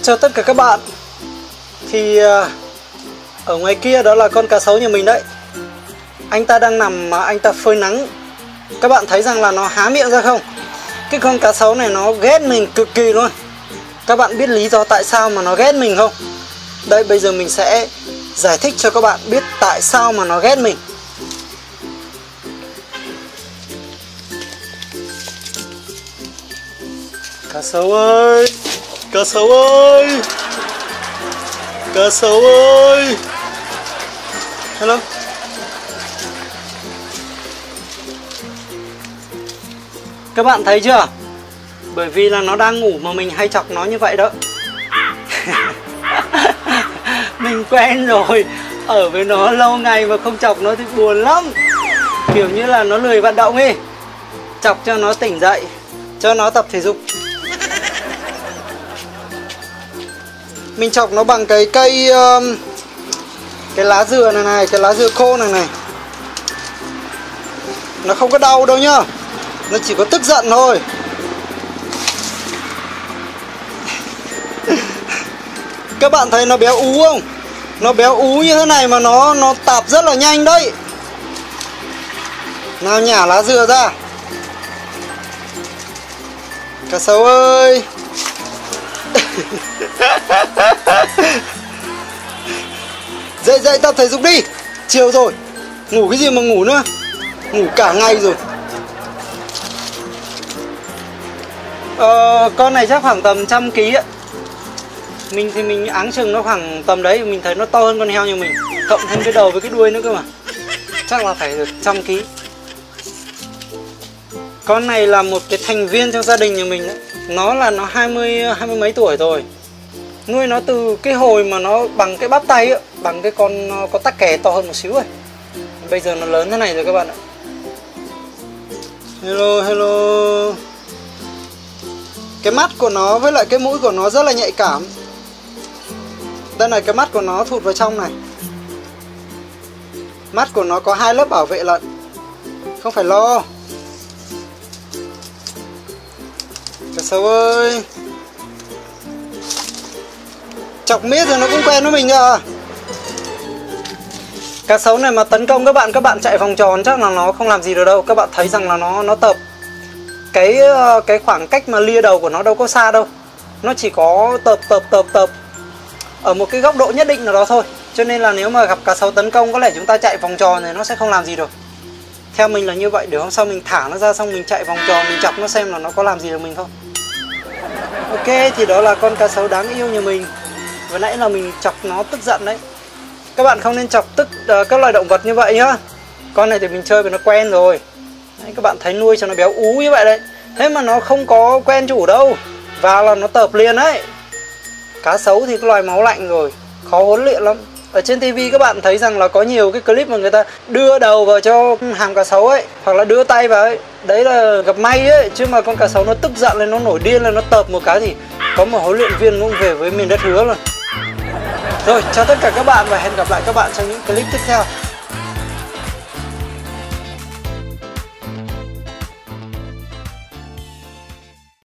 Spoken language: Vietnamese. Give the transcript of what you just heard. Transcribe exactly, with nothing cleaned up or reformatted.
Chào tất cả các bạn. Thì ở ngoài kia đó là con cá sấu nhà mình đấy. Anh ta đang nằm mà anh ta phơi nắng. Các bạn thấy rằng là nó há miệng ra không? Cái con cá sấu này nó ghét mình cực kỳ luôn. Các bạn biết lý do tại sao mà nó ghét mình không? Đây, bây giờ mình sẽ giải thích cho các bạn biết tại sao mà nó ghét mình. Cá sấu ơi, cá sấu ơi, cá sấu ơi. Hello. Các bạn thấy chưa? Bởi vì là nó đang ngủ mà mình hay chọc nó như vậy đó. Mình quen rồi. Ở với nó lâu ngày mà không chọc nó thì buồn lắm. Kiểu như là nó lười vận động ấy. Chọc cho nó tỉnh dậy, cho nó tập thể dục. Mình chọc nó bằng cái cây um, cái lá dừa này này, cái lá dừa khô này này. Nó không có đau đâu nhá. Nó chỉ có tức giận thôi. Các bạn thấy nó béo ú không? Nó béo ú như thế này mà nó nó tạp rất là nhanh đấy. Nào, nhả lá dừa ra. Cá sấu ơi. Dậy dậy tập thể dục đi. Chiều rồi. Ngủ cái gì mà ngủ nữa. Ngủ cả ngày rồi. Ờ, con này chắc khoảng tầm trăm ký ạ. Mình thì mình áng chừng nó khoảng tầm đấy. Mình thấy nó to hơn con heo như mình. Cộng thêm cái đầu với cái đuôi nữa cơ mà. Chắc là phải được trăm ký. Con này là một cái thành viên trong gia đình nhà mình đấy. Nó là nó hai mươi, hai mươi mấy tuổi rồi. Nuôi nó từ cái hồi mà nó bằng cái bắp tay ấy, bằng cái con có tắc kè to hơn một xíu rồi. Bây giờ nó lớn thế này rồi các bạn ạ. Hello, hello. Cái mắt của nó với lại cái mũi của nó rất là nhạy cảm. Đây này, cái mắt của nó thụt vào trong này. Mắt của nó có hai lớp bảo vệ lận. Không phải lo. Cá sấu ơi. Chọc miết rồi nó cũng quen với mình à. Cá sấu này mà tấn công các bạn, các bạn chạy vòng tròn chắc là nó không làm gì được đâu. Các bạn thấy rằng là nó nó tập. Cái cái khoảng cách mà lia đầu của nó đâu có xa đâu. Nó chỉ có tập tập tập tập ở một cái góc độ nhất định nào đó thôi. Cho nên là nếu mà gặp cá sấu tấn công, có lẽ chúng ta chạy vòng tròn thì nó sẽ không làm gì được. Theo mình là như vậy. Để hôm sau mình thả nó ra xong mình chạy vòng tròn, mình chọc nó xem là nó có làm gì được mình không. Ok, thì đó là con cá sấu đáng yêu nhà mình. Vừa nãy là mình chọc nó tức giận đấy. Các bạn không nên chọc tức uh, các loài động vật như vậy nhá. Con này thì mình chơi với nó quen rồi đấy, các bạn thấy nuôi cho nó béo ú như vậy đấy. Thế mà nó không có quen chủ đâu. Vào là nó tợp liền đấy. Cá sấu thì cái loài máu lạnh rồi, khó huấn luyện lắm. Ở trên tivi các bạn thấy rằng là có nhiều cái clip mà người ta đưa đầu vào cho hàm cá sấu ấy, hoặc là đưa tay vào ấy. Đấy là gặp may ấy. Chứ mà con cá sấu nó tức giận lên, nó nổi điên lên, nó tợp một cái thì có một huấn luyện viên cũng về với miền đất hứa luôn. Rồi, chào tất cả các bạn và hẹn gặp lại các bạn trong những clip tiếp theo.